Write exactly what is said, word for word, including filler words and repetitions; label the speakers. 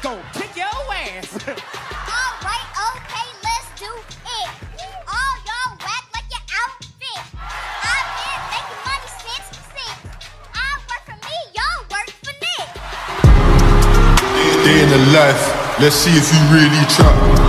Speaker 1: gon' kick your ass.
Speaker 2: Alright, okay, let's do it. All y'all whack like your outfit. I've been making money since six. I work for me, y'all work for Nick.
Speaker 3: Day in the life, let's see if you really try.